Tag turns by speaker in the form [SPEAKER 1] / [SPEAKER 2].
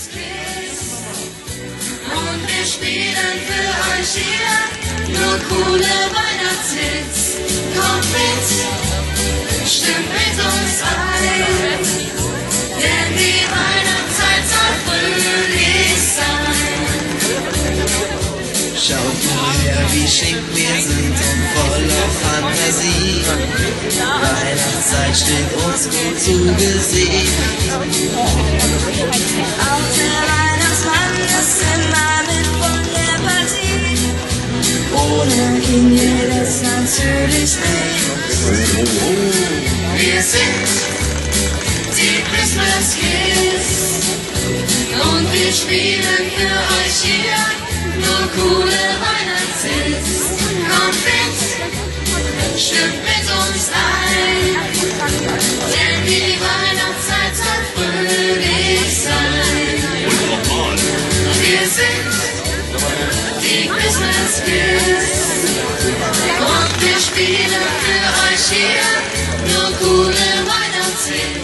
[SPEAKER 1] Christmas Kids. Und wir spielen für euch hier nur coole Weihnachtshits. Kommt mit, stimmt mit uns ein, denn die Weihnachtszeit soll fröhlich sein.
[SPEAKER 2] Schaut nur her, wie schick wir sind und voller Fantasie. Weihnachtszeit steht uns gut zu Gesicht.
[SPEAKER 1] Auch der Weihnachtsmann ist immer mit von der Partie. Ohne ihn geht es natürlich nicht. Wir sind die Christmas Kids und wir spielen für euch hier nur coole Weihnachtshits. Kommt mit, stimmt mit uns ein, denn die Weihnachtszeit soll fröhlich sein. Wir sind die Christmas Kids und wir spielen für euch hier nur coole Weihnachtshits.